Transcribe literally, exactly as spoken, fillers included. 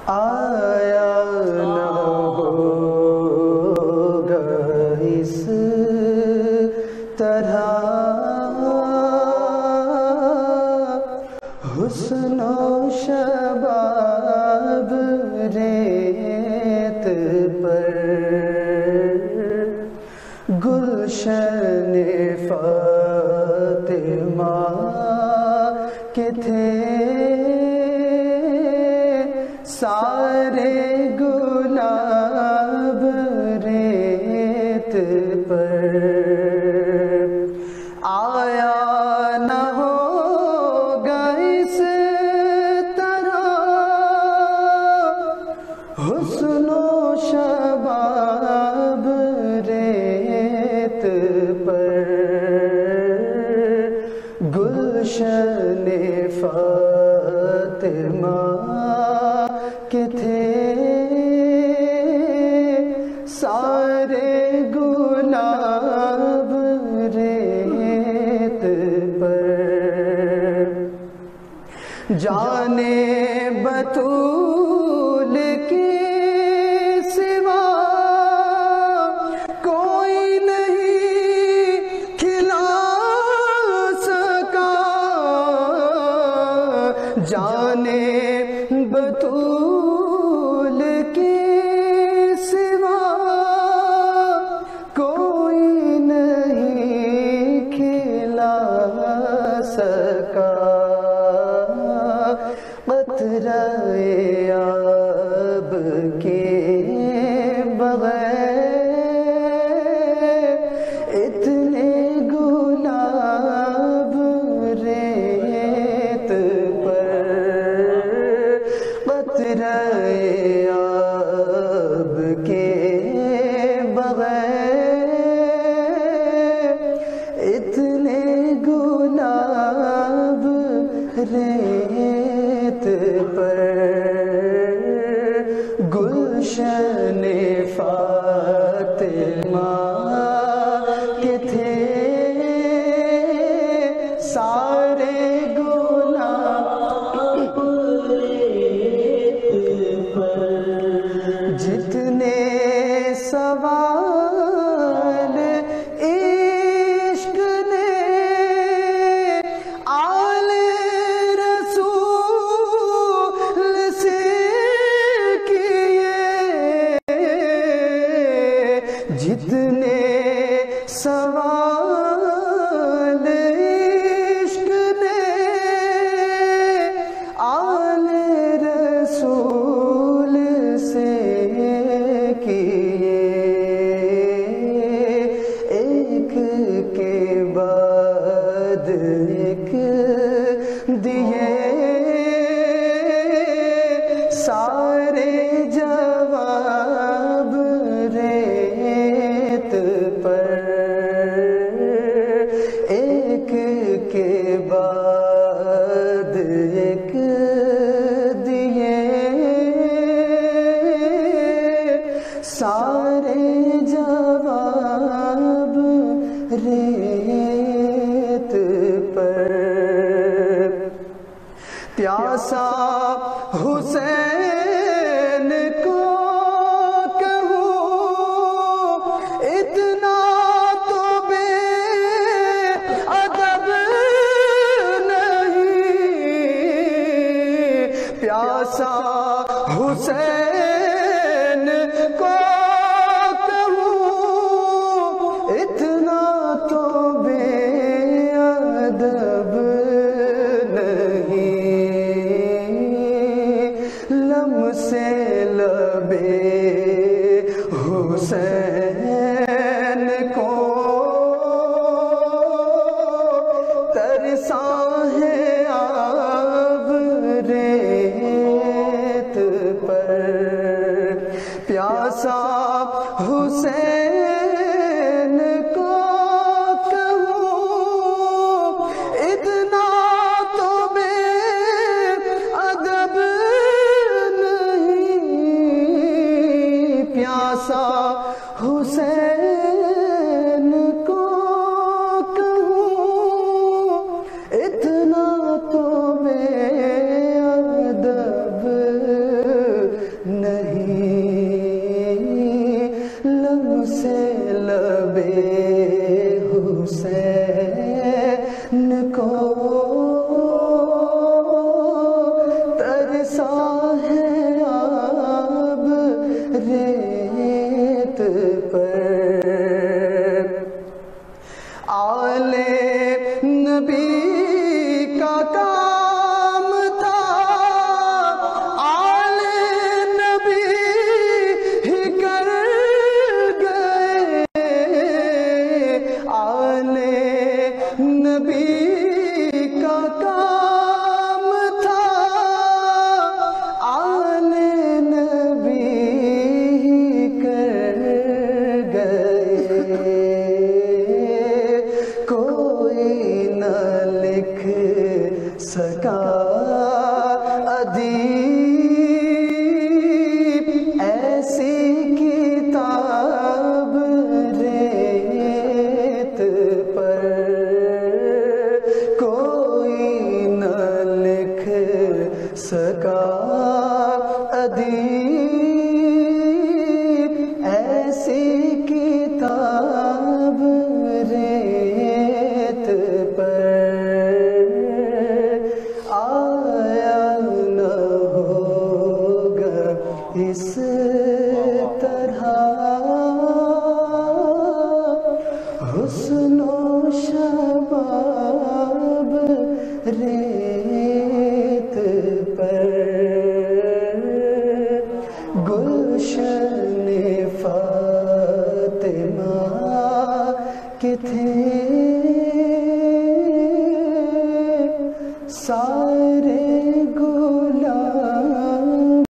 آیا نہ ہوگا اس طرح حسن و شباب ریت پر گلشن فاطمہ کے تھے سارے گلاب ریت پر آیا نہ ہوگا اس طرح حسن و شباب ریت پر گلشن فاطمہ کے تھے سارے گلاب ریت پر جانے بطول کی سوا کوئی نہیں کھلا سکا جانے بطول کی سوا کوئی نہیں کھلا سکا قطرہ آب کے بغیر اتنے گلاب ریت پر قطرہ آب کے بغیر اتنے گلاب ریت پر گلشن فاطمہ کے تھے سارے گلاب ریت پر جتنے سوال عشق نے آل رسول سے کیے جتنے سوال عشق نے آل رسول سے کیے ایک کے بعد ایک دیے سارے جواب ریت پر ایک کے بعد ایک دیے سارے جواب ریت پر پیاسا حسین کو کہوں اتنا تو بے ادب نہیں پیاسا حسین کو کہوں اتنا تو بے ادب سے لبے حسین کو ترسا ہے آب ریت پر ایسا ہے آب ریت پر، آل نبی کا کام تھا، آل نبی ہی کر گئے، آل نبی کا کام تھا، آل نبی ہی کر گئے، کوئی نہ لکھ سکا ادیب ایسی کتاب ریت پر، کوئی نہ لکھ سکا ادیب